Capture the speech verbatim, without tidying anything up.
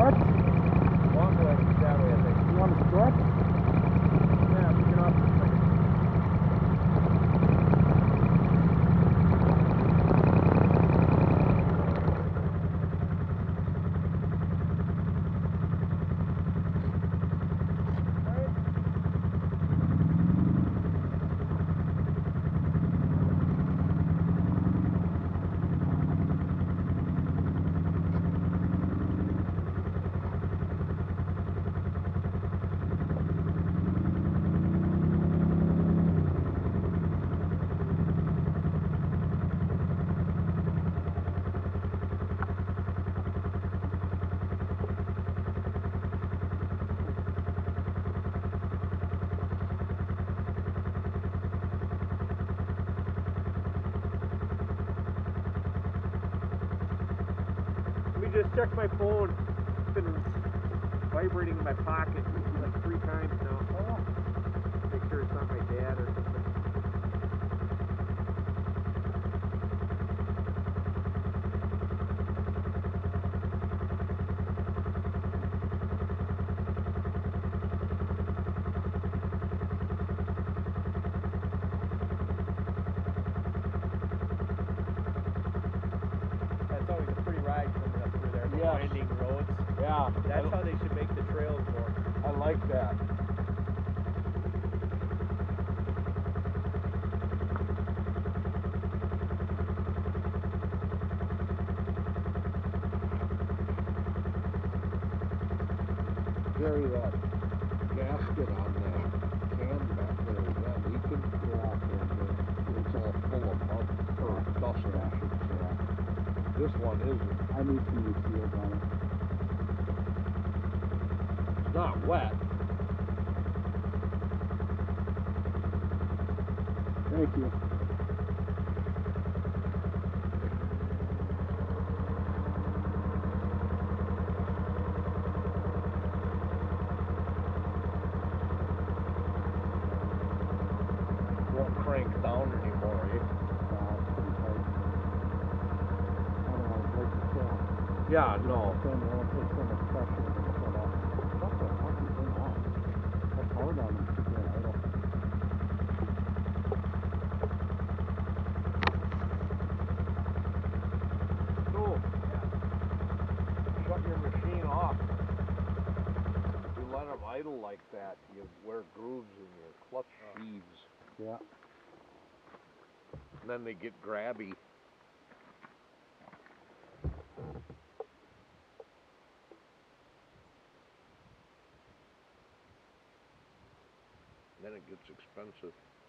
start? Long way, that way I think. You want to start? Yeah, we get off for a second. Just checked my phone. It's been vibrating in my pocket like three times now. Oh. Make sure it's not my dad or something. That's always a pretty ride coming up through there, the Yes. winding roads. Yeah. That's how they should make the trails more. I like that. Gary, that gasket on that can back there, is that leaking? Yeah, it's all full of mud, or dust, I should say. This one isn't. I need some new seals on it. It's not wet. Thank you. Won't crank down anymore, eh? Yeah, no. Then it won't take so much pressure to shut off. What the fuck is going on? That's hard on them to get idle. So, shut your machine off. If you let them idle like that, you wear grooves in your clutch sheaves. Yeah. And then they get grabby. Then it gets expensive.